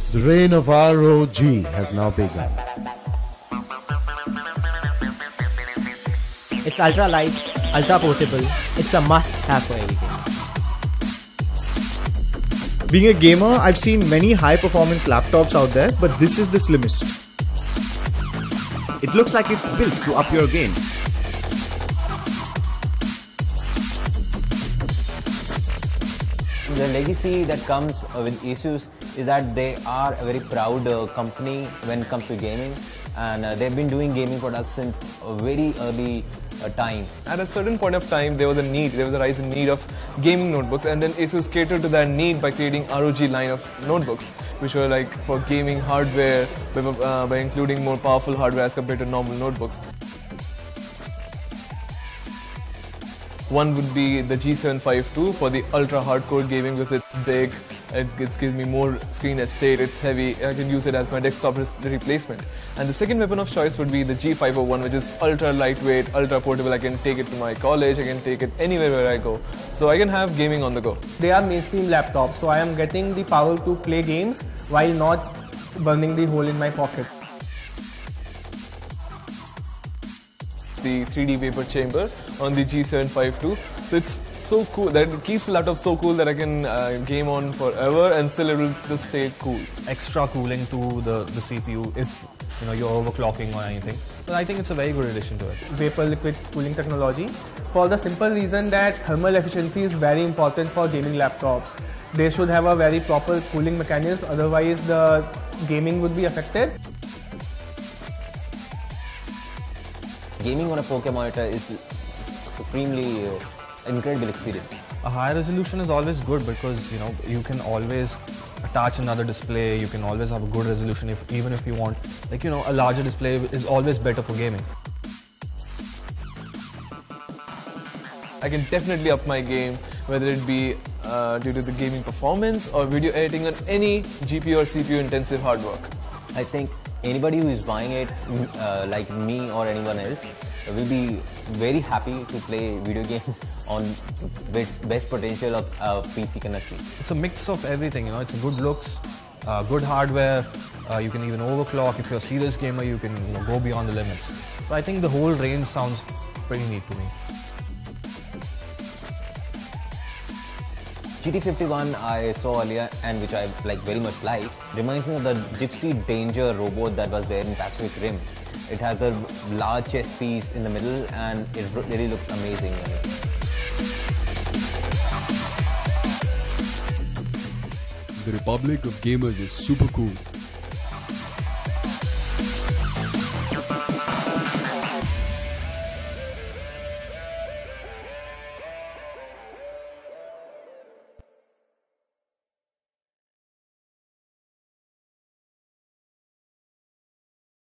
The reign of ROG has now begun. It's ultra light, ultra portable. It's a must-have for everything. Being a gamer, I've seen many high-performance laptops out there, but this is the slimmest. It looks like it's built to up your game. The legacy that comes with Asus is that they are a very proud company when it comes to gaming, and they've been doing gaming products since a very early time. At a certain point of time, there was a rise in need of gaming notebooks, and then Asus catered to that need by creating ROG line of notebooks, which were like for gaming hardware by including more powerful hardware as compared to normal notebooks. One would be the G752 for the ultra hardcore gaming because it's big, it gives me more screen estate, it's heavy, I can use it as my desktop replacement. And the second weapon of choice would be the G501, which is ultra lightweight, ultra portable. I can take it to my college, I can take it anywhere where I go. So I can have gaming on the go. They are mainstream laptops, so I am getting the power to play games while not burning the hole in my pocket. The 3D vapor chamber on the G752. So it's so cool that it keeps the laptop so cool that I can game on forever and still it will just stay cool. Extra cooling to the CPU if you're overclocking or anything. So I think it's a very good addition to it. Vapor liquid cooling technology, for the simple reason that thermal efficiency is very important for gaming laptops. They should have a very proper cooling mechanism, otherwise the gaming would be affected. Gaming on a 4K monitor is supremely incredible experience. A high resolution is always good because you can always attach another display. You can always have a good resolution even if you want, a larger display is always better for gaming. I can definitely up my game, whether it be due to the gaming performance or video editing on any GPU or CPU intensive hard work. I think anybody who is buying it, like me or anyone else, will be very happy to play video games on best potential of PC can achieve. It's a mix of everything, it's a good looks, good hardware, you can even overclock. If you're a serious gamer, you can go beyond the limits. So I think the whole range sounds pretty neat to me. GT51 I saw earlier and which I very much like reminds me of the Gypsy Danger robot that was there in Pacific Rim. It has a large chest piece in the middle and it really looks amazing. The Republic of Gamers is super cool.